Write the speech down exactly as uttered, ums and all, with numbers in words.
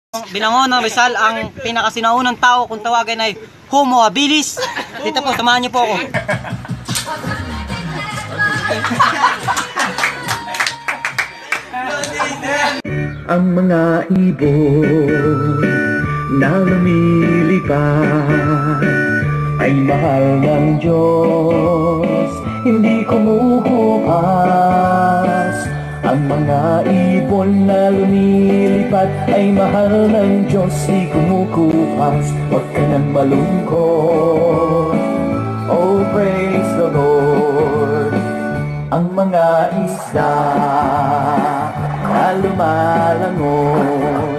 Binangon ng Rizal ang pinakasinaunang tao kung tawagin ay Homo habilis. Dito po, samahan niyo po ako. Ang mga ibon na lumilipad ay mahal ng Diyos, hindi kumukupas. Ang mga ibon na lumilipad ay mahal ng Diyos, di kumukupas. Huwag ka nang malungkot, oh praise the Lord. Ang mga isda na lumalangoy